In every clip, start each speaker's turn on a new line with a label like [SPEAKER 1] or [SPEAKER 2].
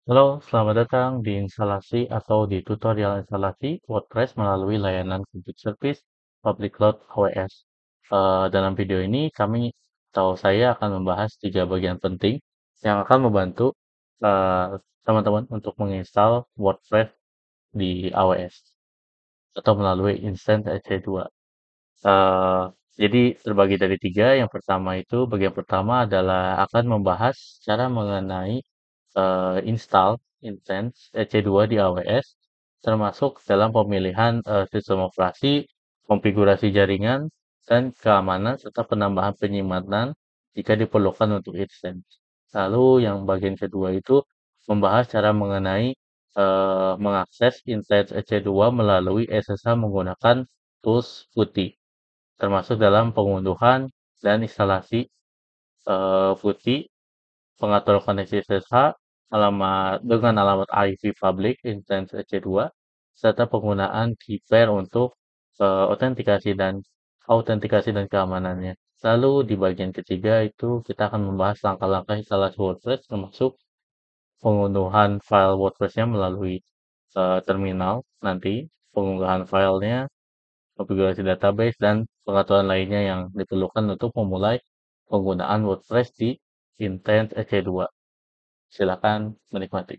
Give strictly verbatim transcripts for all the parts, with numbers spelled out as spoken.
[SPEAKER 1] Halo, selamat datang di instalasi atau di tutorial instalasi WordPress melalui layanan Public Service Public Cloud A W S. Eh, dalam video ini, kami atau saya akan membahas tiga bagian penting yang akan membantu eh, teman-teman untuk menginstal WordPress di A W S atau melalui instance E C dua. Eh, jadi terbagi dari tiga. Yang pertama itu, bagian pertama adalah akan membahas cara mengenai eh, install instance E C dua di A W S, termasuk dalam pemilihan eh, sistem operasi, konfigurasi jaringan, dan keamanan, serta penambahan penyimpanan jika diperlukan untuk instance. Lalu yang bagian kedua itu membahas cara mengenai eh, mengakses instance E C dua melalui S S H menggunakan tools putih, termasuk dalam pengunduhan dan instalasi eh, putih, pengatur koneksi S S H, alamat dengan alamat I P public instance E C dua, serta penggunaan key pair untuk eh, autentikasi dan autentikasi dan keamanannya. Lalu di bagian ketiga itu kita akan membahas langkah-langkah instalasi WordPress, termasuk pengunduhan file WordPress-nya melalui eh, terminal nanti, pengunggahan filenya, konfigurasi database, dan pengaturan lainnya yang diperlukan untuk memulai penggunaan WordPress di instance E C dua. Silakan menikmati.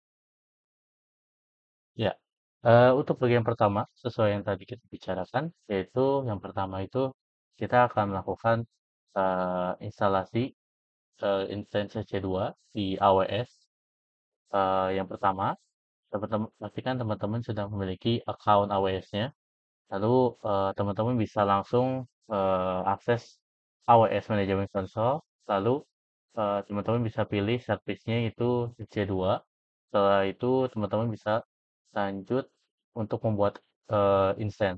[SPEAKER 1] Ya, eh, untuk bagian pertama, sesuai yang tadi kita bicarakan, yaitu yang pertama itu kita akan melakukan eh, instalasi eh, instance C dua di A W S. Eh, yang pertama, teman-teman pastikan teman-teman sudah memiliki account A W S-nya. Lalu eh, teman-teman bisa langsung eh, akses A W S Management Console. Lalu eh, teman-teman bisa pilih service-nya itu C dua. Setelah itu teman-teman bisa lanjut untuk membuat eh, instance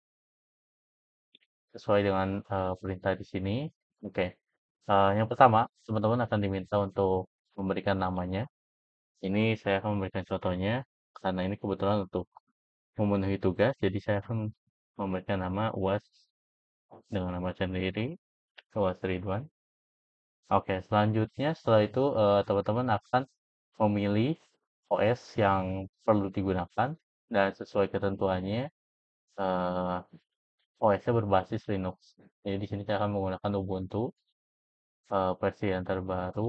[SPEAKER 1] sesuai dengan eh, perintah di sini. Oke. Eh, yang pertama, teman-teman akan diminta untuk memberikan namanya. Ini saya akan memberikan contohnya karena ini kebetulan untuk memenuhi tugas, jadi saya akan memberikan nama U A S dengan nama sendiri, U A S Ridwan. Oke, selanjutnya setelah itu eh, teman-teman akan memilih O S yang perlu digunakan dan sesuai ketentuannya eh, O S-nya berbasis Linux. Jadi di sini saya akan menggunakan Ubuntu eh, versi yang terbaru.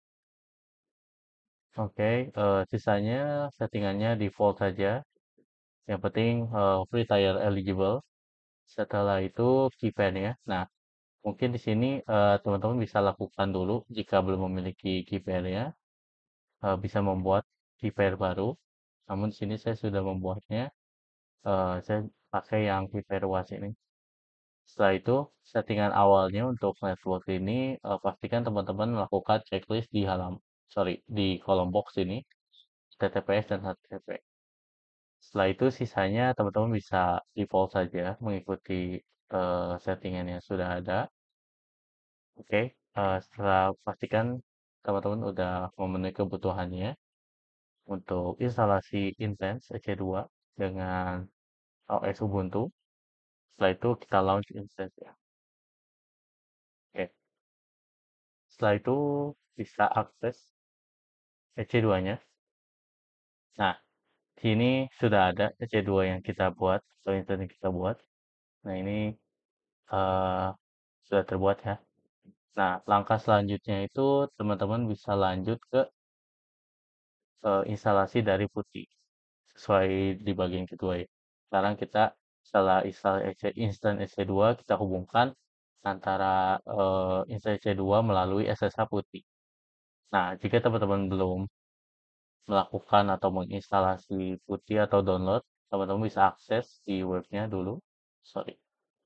[SPEAKER 1] Oke, eh, sisanya settingannya default saja. Yang penting eh, free tier eligible. Setelah itu keypad-nya. Nah, mungkin di sini eh, teman-teman bisa lakukan dulu jika belum memiliki keypad-nya, eh, bisa membuat keypad baru. Namun di sini saya sudah membuatnya. eh, saya pakai yang keypad luas ini. Setelah itu, settingan awalnya untuk network ini, eh, pastikan teman-teman melakukan checklist di halam, sorry, di kolom box ini, H T T P S dan H T T P. Setelah itu, sisanya teman-teman bisa default saja mengikuti eh, settingan yang sudah ada. Oke, eh, setelah pastikan teman-teman udah memenuhi kebutuhannya untuk instalasi Intense E C dua dengan O S Ubuntu. Setelah itu kita launch instance ya. Oke, setelah itu bisa akses E C dua-nya. Nah, sini sudah ada E C dua yang kita buat atau instance yang kita buat. Nah, ini eh, sudah terbuat ya. Nah, langkah selanjutnya itu teman-teman bisa lanjut ke eh, instalasi dari Putih sesuai di bagian kedua ya. Sekarang kita setelah install E C, instant E C dua, kita hubungkan antara eh, instant E C dua melalui S S H Putih. Nah, jika teman-teman belum melakukan atau menginstalasi Putih atau download, teman-teman bisa akses di webnya dulu. Sorry,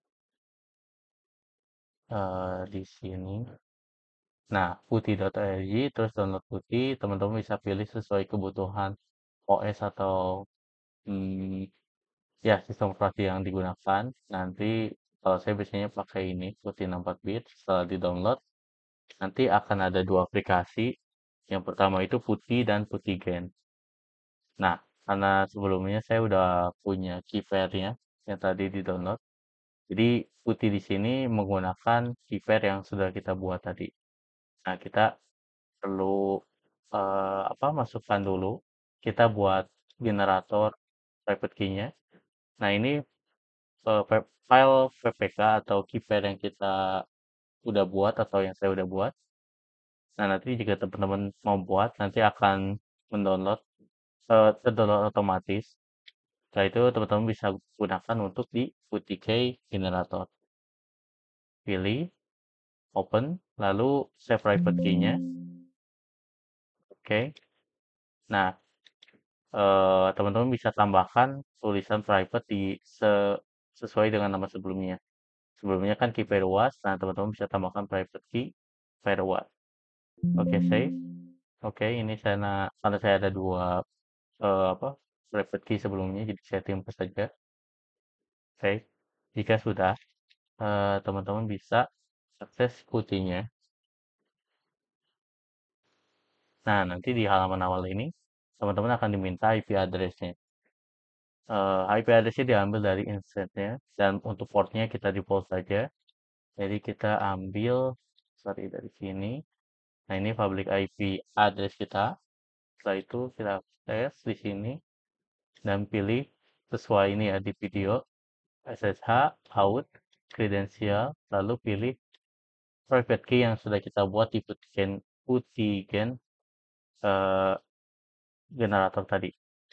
[SPEAKER 1] eh, di sini. Nah, putih.org, terus download Putih, teman-teman bisa pilih sesuai kebutuhan O S atau hmm, ya sistem operasi yang digunakan. Nanti kalau saya biasanya pakai ini, Putih enam puluh empat bit. Setelah di-download, nanti akan ada dua aplikasi. Yang pertama itu Putih dan Putih Gen. Nah, karena sebelumnya saya udah punya keypair-nya yang tadi di-download. Jadi Putih di sini menggunakan keypair yang sudah kita buat tadi. Nah, kita perlu eh, apa masukkan dulu kita buat generator private key-nya. Nah, ini eh, pe- file P P K atau key pair yang kita udah buat atau yang saya udah buat. Nah, nanti jika teman-teman mau buat, nanti akan mendownload, eh, terdownload otomatis. Setelah itu teman-teman bisa gunakan untuk di U T K generator. Pilih, open, lalu save private key-nya. Oke. Nah, eh, teman-teman bisa tambahkan tulisan private di se- sesuai dengan nama sebelumnya. Sebelumnya kan key pair was, nah teman-teman bisa tambahkan private key pair was. Oke, save. Oke, ini saya na- karena saya ada dua eh, apa private key sebelumnya, jadi saya timpas saja. Save. Jika sudah, eh, teman-teman bisa akses putihnya. Nah, nanti di halaman awal ini, teman-teman akan diminta I P address-nya. Eh, I P address-nya diambil dari instance-nya, dan untuk portnya kita default saja. Jadi kita ambil, sorry, dari sini. Nah, ini public I P address kita. Setelah itu kita tes di sini, dan pilih sesuai ini ya di video, S S H, out, kredensial, lalu pilih private key yang sudah kita buat di Putigen, Putigen eh, generator tadi.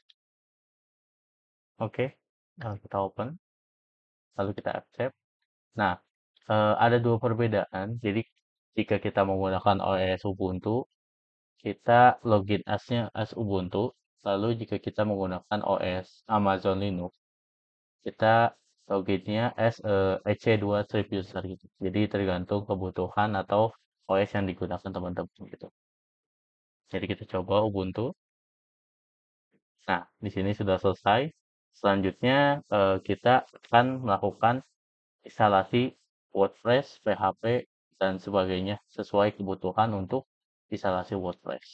[SPEAKER 1] Oke, lalu kita open, lalu kita accept. Nah, eh, ada dua perbedaan. Jadi, jika kita menggunakan O S Ubuntu, kita login as-nya as Ubuntu. Lalu, jika kita menggunakan O S Amazon Linux, kita loginnya as eh, E C dua strip user gitu. Jadi, tergantung kebutuhan atau O S yang digunakan teman-teman gitu. Jadi, kita coba Ubuntu. Nah, di sini sudah selesai. Selanjutnya, eh, kita akan melakukan instalasi WordPress, P H P, dan sebagainya sesuai kebutuhan untuk instalasi WordPress.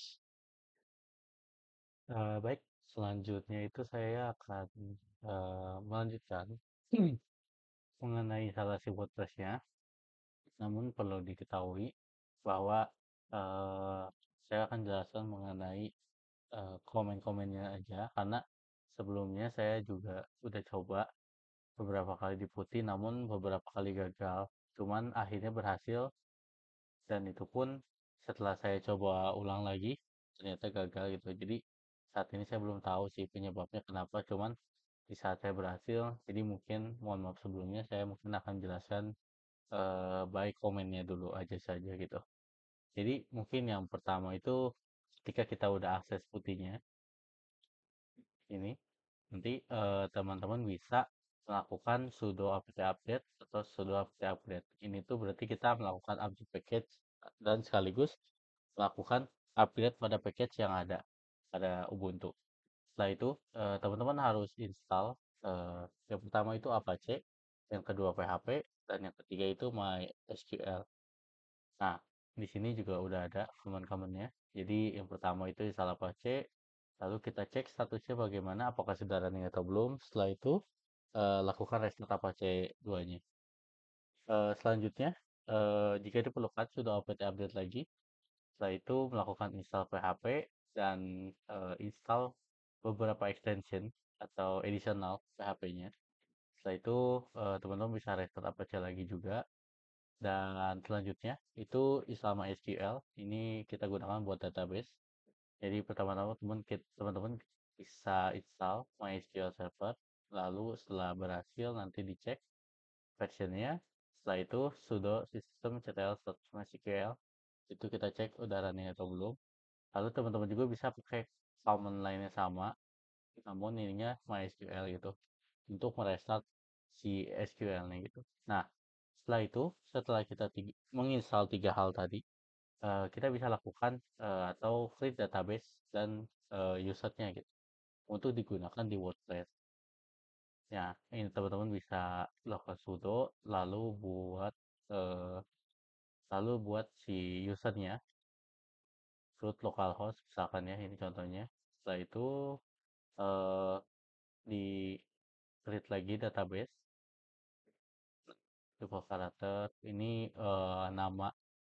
[SPEAKER 1] Eh, baik, selanjutnya itu saya akan eh, melanjutkan mengenai instalasi WordPress-nya. Namun perlu diketahui bahwa eh, saya akan jelaskan mengenai eh, komen-komennya aja, karena sebelumnya saya juga udah coba beberapa kali diputi, namun beberapa kali gagal. Cuman akhirnya berhasil. Dan itu pun setelah saya coba ulang lagi, ternyata gagal gitu. Jadi saat ini saya belum tahu sih penyebabnya kenapa, cuman di saat saya berhasil, jadi mungkin mohon maaf sebelumnya, saya mungkin akan jelaskan eh, baik komennya dulu aja saja gitu. Jadi mungkin yang pertama itu ketika kita udah akses putihnya, ini nanti eh, teman-teman bisa melakukan sudo apt update atau sudo apt upgrade. Ini tuh berarti kita melakukan update package dan sekaligus melakukan upgrade pada package yang ada pada Ubuntu. Setelah itu eh, teman-teman harus install eh, yang pertama itu Apache, yang kedua P H P, dan yang ketiga itu MySQL. Nah, di sini juga udah ada command-commandnya. Jadi yang pertama itu install Apache, lalu kita cek statusnya bagaimana, apakah sudah running atau belum. Setelah itu eh, lakukan restart Apache dua-nya. Eh, selanjutnya, eh, jika diperlukan sudah apt update lagi. Setelah itu melakukan install P H P dan eh, install beberapa extension atau additional P H P-nya. Setelah itu eh, teman-teman bisa restart Apache lagi juga. Dan selanjutnya itu install MySQL. Ini kita gunakan buat database. Jadi pertama-tama teman teman-teman bisa install MySQL Server. Lalu setelah berhasil nanti dicek versionnya. Setelah itu sudo systemctl.mysql. Itu kita cek udah running atau belum. Lalu teman-teman juga bisa pakai command lainnya sama, namun ininya MySQL gitu, untuk merestart si S Q L-nya gitu. Nah, setelah itu, setelah kita tiga, menginstal tiga hal tadi, eh, kita bisa lakukan eh, atau create database dan eh, usernya gitu, untuk digunakan di WordPress. Ya, ini teman-teman bisa lakukan sudo, lalu buat eh, lalu buat si usernya, root localhost misalkan ya, ini contohnya. Setelah itu eh, di create lagi database default karakter ini eh, nama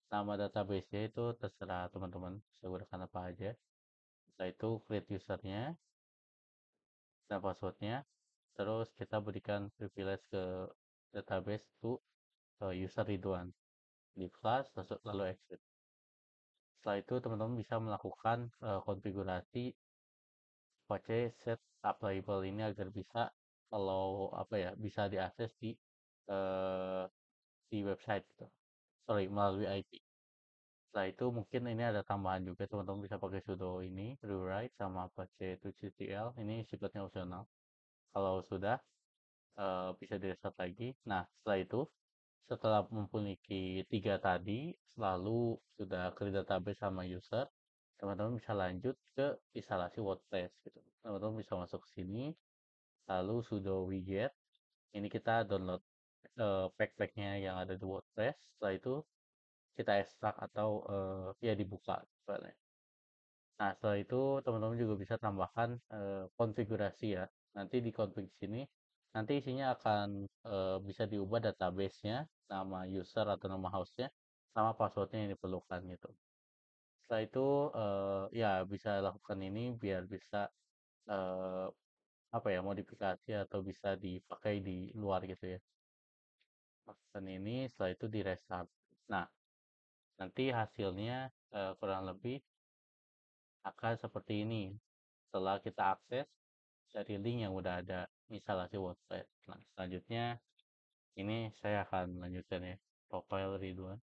[SPEAKER 1] Nama database-nya itu terserah teman-teman, bisa gunakan apa aja. Setelah itu create usernya dan passwordnya. Terus kita berikan privilege ke database to uh, user Ridwan di class lalu exit. Setelah itu teman-teman bisa melakukan uh, konfigurasi pakai set up label ini agar bisa kalau apa ya bisa diakses di uh, di website gitu. Sorry, melalui I P. Setelah itu mungkin ini ada tambahan juga teman-teman bisa pakai sudo ini rewrite sama pakai to C T L ini sifatnya opsional. Kalau sudah uh, bisa di reset lagi. Nah setelah itu setelah memiliki tiga tadi lalu sudah ke database sama user teman-teman bisa lanjut ke instalasi WordPress gitu. Teman-teman bisa masuk ke sini lalu sudo widget ini kita download uh, pack-packnya yang ada di WordPress. Setelah itu kita ekstrak atau uh, ya dibuka misalnya. Nah, setelah itu teman-teman juga bisa tambahkan uh, konfigurasi ya. Nanti di config sini nanti isinya akan uh, bisa diubah database-nya, nama user atau nama host-nya, sama password-nya yang diperlukan gitu. Setelah itu uh, ya bisa lakukan ini biar bisa uh, apa ya modifikasi atau bisa dipakai di luar gitu ya. Lakukan ini setelah itu di restart. Nah, nanti hasilnya uh, kurang lebih akan seperti ini setelah kita akses dari link yang udah ada instalasi WordPress. Nah, selanjutnya ini saya akan lanjutkan ya profile Ridwan.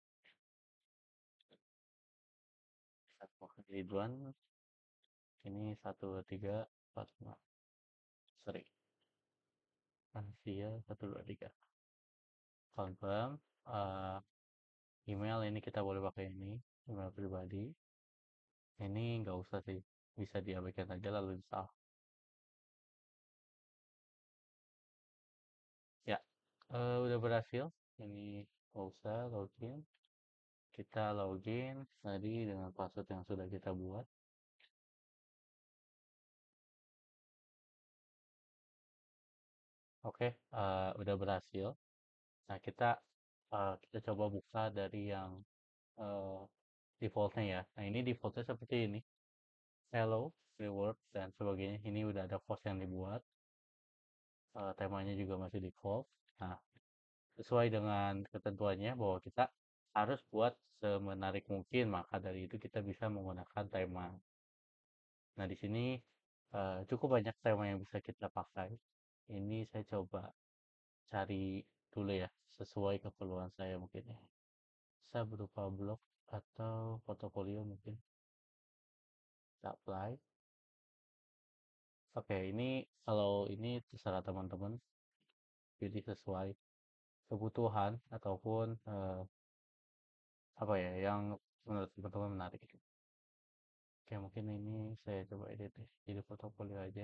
[SPEAKER 1] Profile Ridwan ini satu dua tiga empat lima. Sorry, Ansia satu dua tiga. Confirm. Uh, email ini kita boleh pakai ini email pribadi. Ini nggak usah sih, bisa diabaikan aja lalu install. Ya, uh, udah berhasil. Ini nggak usah login. Kita login tadi dengan password yang sudah kita buat. Oke, uh, udah berhasil. Nah, kita uh, kita coba buka dari yang uh, defaultnya ya. Nah, ini defaultnya seperti ini. Hello, reward, dan sebagainya. Ini udah ada post yang dibuat. Uh, temanya juga masih default. Nah, sesuai dengan ketentuannya bahwa kita harus buat semenarik mungkin. Maka dari itu kita bisa menggunakan tema. Nah, di sini uh, cukup banyak tema yang bisa kita pakai. Ini saya coba cari dulu ya, sesuai keperluan saya mungkin ya. Bisa berupa blog atau portofolio mungkin. Kita apply. Oke, ini kalau ini terserah teman-teman. Jadi sesuai kebutuhan ataupun eh, apa ya yang menurut teman-teman menarik. Oke, mungkin ini saya coba edit deh. Jadi portofolio aja.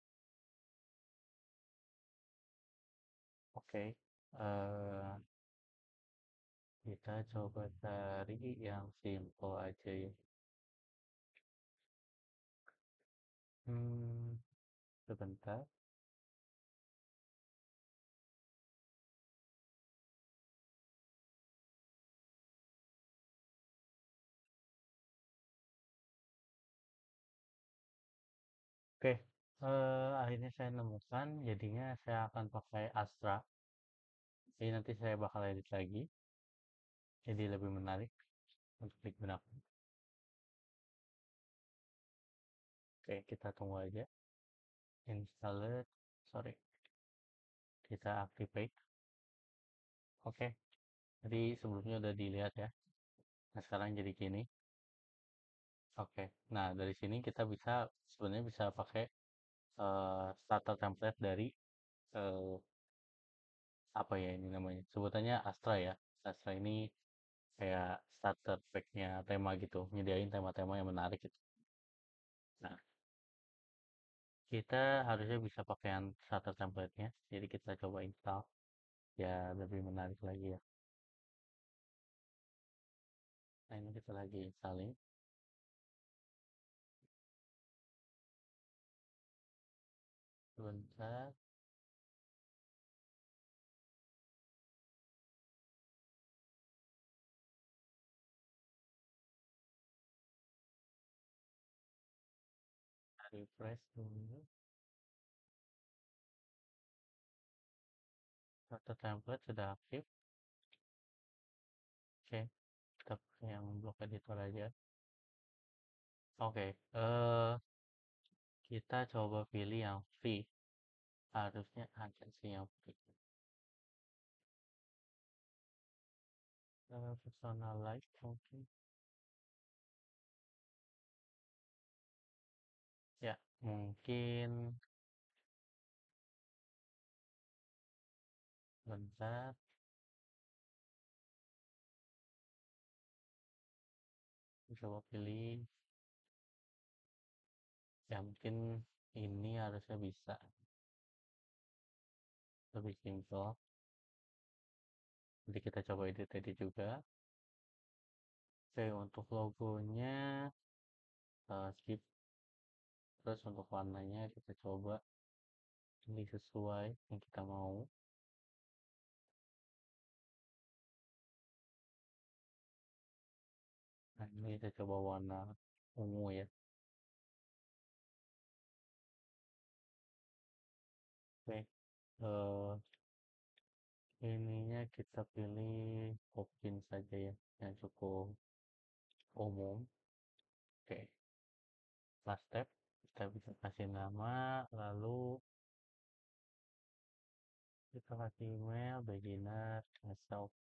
[SPEAKER 1] Oke. eh, kita coba cari yang simple aja ya. Hmm, sebentar. Oke, eh, akhirnya saya nemukan, jadinya saya akan pakai Astra. Jadi nanti saya bakal edit lagi, jadi lebih menarik untuk digunakan. Oke, kita tunggu aja. Installed, sorry, kita activate. Oke, jadi sebelumnya udah dilihat ya. Nah, sekarang jadi gini. Oke, nah dari sini kita bisa sebenarnya bisa pakai eh, starter template dari eh, apa ya ini namanya? Sebutannya Astra ya. Astra ini kayak starter pack-nya tema gitu, nyediain tema-tema yang menarik gitu. Nah, kita harusnya bisa pakai yang starter template-nya, jadi kita coba install, ya lebih menarik lagi ya. Nah, ini kita lagi installing, sebentar. refresh dulu. Auto template sudah aktif. Oke, kita pakai yang block editor aja. Oke, eh kita coba pilih yang free. Harusnya ada sih yang free. Eh, personalize mungkin. Ya, mungkin bentar. Coba pilih. Ya, mungkin ini harusnya bisa. Lebih simple. Jadi kita coba edit tadi juga. Oke, untuk logonya eh, skip. Terus untuk warnanya kita coba pilih sesuai yang kita mau. Nah, ini kita coba warna ungu ya. Oke, eh, ininya kita pilih Hopkins saja ya, yang cukup umum. Oke, last step, kita bisa kasih nama, lalu kita kasih email, beginner, myself.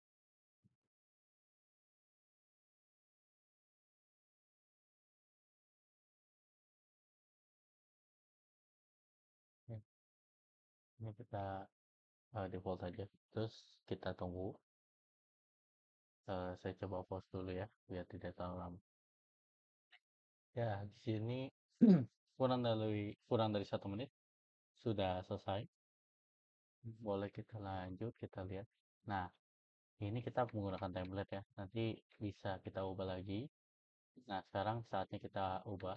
[SPEAKER 1] Ya, ini kita eh, default aja. Terus kita tunggu. Eh, saya coba pause dulu ya, biar tidak terlalu lama. Ya, di sini kurang dari kurang dari satu menit sudah selesai. Boleh kita lanjut, kita lihat. Nah, ini kita menggunakan template ya. Nanti bisa kita ubah lagi. Nah, sekarang saatnya kita ubah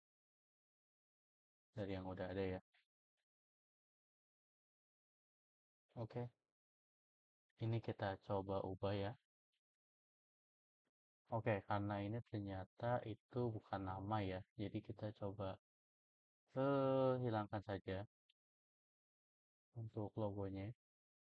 [SPEAKER 1] dari yang udah ada ya. Oke, ini kita coba ubah ya. Oke, karena ini ternyata itu bukan nama ya. Jadi kita coba eh, hilangkan saja untuk logonya.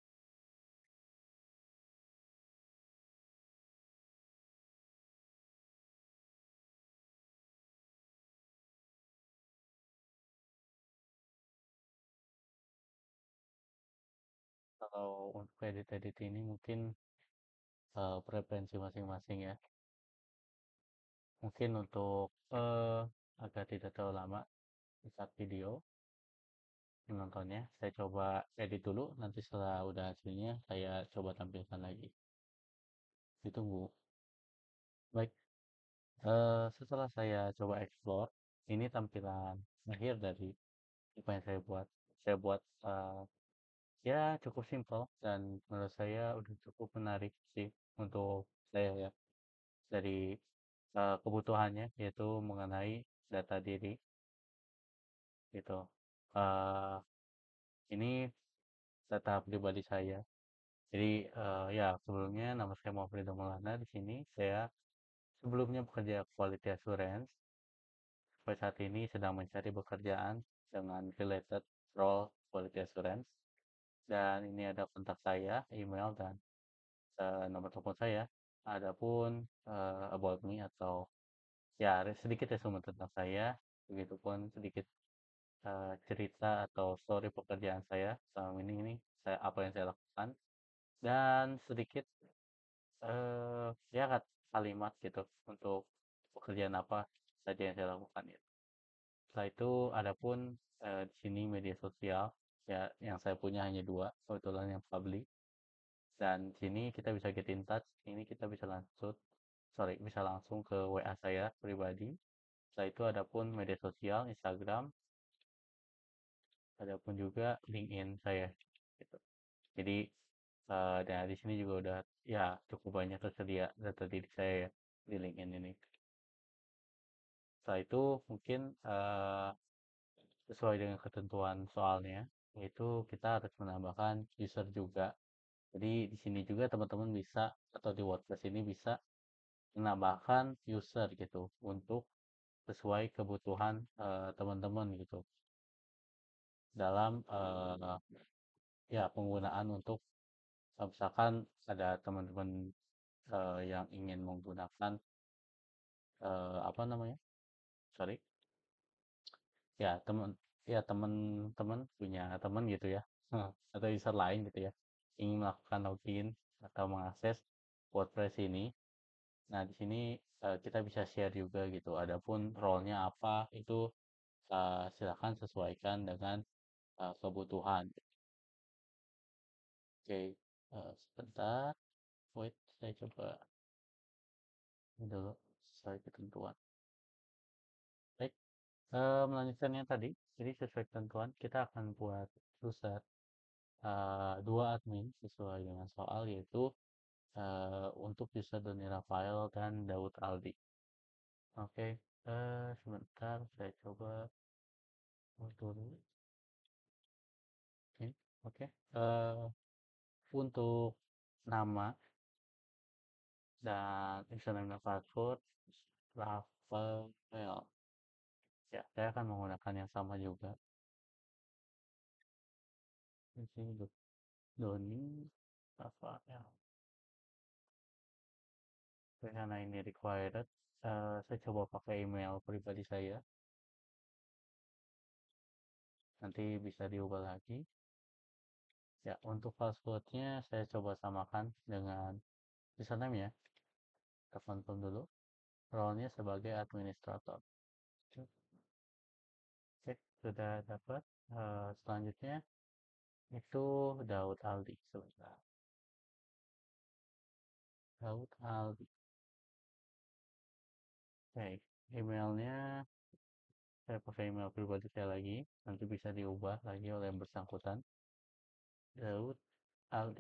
[SPEAKER 1] Kalau untuk edit-edit ini mungkin eh, preferensi masing-masing ya. Mungkin untuk eh, agar tidak terlalu lama saat video menontonnya, saya coba edit dulu. Nanti setelah udah hasilnya, saya coba tampilkan lagi. Ditunggu. Baik, eh, setelah saya coba explore, ini tampilan akhir dari apa yang saya buat. Saya buat eh, ya cukup simpel dan menurut saya udah cukup menarik sih untuk saya ya dari eh, kebutuhannya yaitu mengenai data diri gitu. Eh, ini data pribadi saya. Jadi eh, ya sebelumnya nama saya Muhammad Maulana di sini saya sebelumnya bekerja quality assurance. Sampai saat ini sedang mencari pekerjaan dengan related role quality assurance. Dan ini ada kontak saya, email dan eh, nomor telepon saya. Adapun eh, about me atau ya sedikit resume tentang saya, begitupun sedikit eh, cerita atau story pekerjaan saya selama ini ini saya apa yang saya lakukan dan sedikit eh ya kat kalimat gitu untuk pekerjaan apa saja yang saya lakukan ya. Setelah itu adapun eh, di sini media sosial ya yang saya punya hanya dua kebetulan yang public dan di sini kita bisa get in touch ini kita bisa langsung sorry bisa langsung ke W A saya pribadi. Setelah itu adapun media sosial Instagram adapun juga LinkedIn saya gitu. Jadi eh dan di sini juga udah ya cukup banyak tersedia data diri saya ya di LinkedIn ini. Setelah itu mungkin eh, sesuai dengan ketentuan soalnya, yaitu kita harus menambahkan user juga. Jadi di sini juga teman-teman bisa atau di WordPress ini bisa menambahkan user gitu untuk sesuai kebutuhan eh, teman-teman gitu dalam eh, ya penggunaan untuk eh, misalkan ada teman-teman eh, yang ingin menggunakan eh, apa namanya? Sorry, ya teman ya teman-teman punya teman gitu ya atau user lain gitu ya ingin melakukan login atau mengakses WordPress ini. Nah, di sini eh, kita bisa share juga gitu. Adapun role-nya apa itu eh, silakan sesuaikan dengan eh, kebutuhan. Oke, eh, sebentar. Wait, saya coba ini dulu sesuai ketentuan. Baik, eh, melanjutkan yang tadi. Jadi sesuai ketentuan kita akan buat user eh, dua admin sesuai dengan soal yaitu eh, untuk user Doni Rafael dan Daud Aldi. Oke, eh, sebentar saya coba dulu. Oke, oke. Eh, untuk nama dan username dan password Rafael. Ya, saya akan menggunakan yang sama juga. Di sini Do- Doni Rafael. Karena ini required, eh, saya coba pakai email pribadi saya. Nanti bisa diubah lagi. Ya, untuk passwordnya saya coba samakan dengan username ya. Kita confirm dulu. Role-nya sebagai administrator. Oke, sudah dapat. Eh, selanjutnya itu Daud Aldi sebentar. Daud Aldi. Baik, emailnya saya pakai email pribadi saya lagi. Nanti bisa diubah lagi oleh yang bersangkutan. Daud Aldi.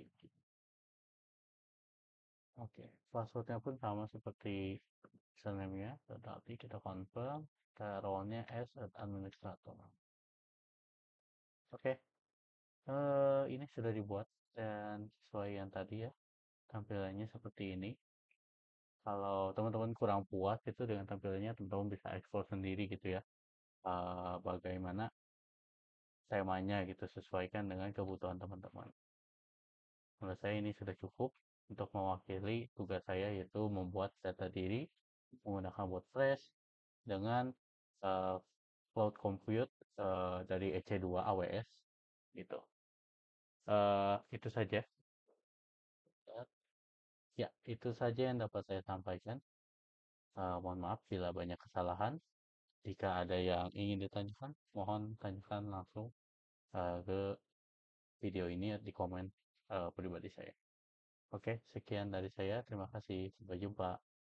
[SPEAKER 1] Oke, passwordnya pun sama seperti username-nya. Tetapi kita confirm. Kita role-nya as administrator. Oke, eh, ini sudah dibuat dan sesuai yang tadi ya. Tampilannya seperti ini. Kalau teman-teman kurang puas itu dengan tampilannya, teman-teman bisa explore sendiri gitu ya. Eh, bagaimana temanya gitu, sesuaikan dengan kebutuhan teman-teman. Menurut saya ini sudah cukup untuk mewakili tugas saya yaitu membuat data diri menggunakan WordPress dengan eh, cloud compute eh, dari E C dua A W S gitu. Eh, itu saja. Ya, itu saja yang dapat saya sampaikan. Eh, mohon maaf bila banyak kesalahan. Jika ada yang ingin ditanyakan, mohon tanyakan langsung eh, ke video ini di komen eh, pribadi saya. Oke, sekian dari saya. Terima kasih. Sampai jumpa.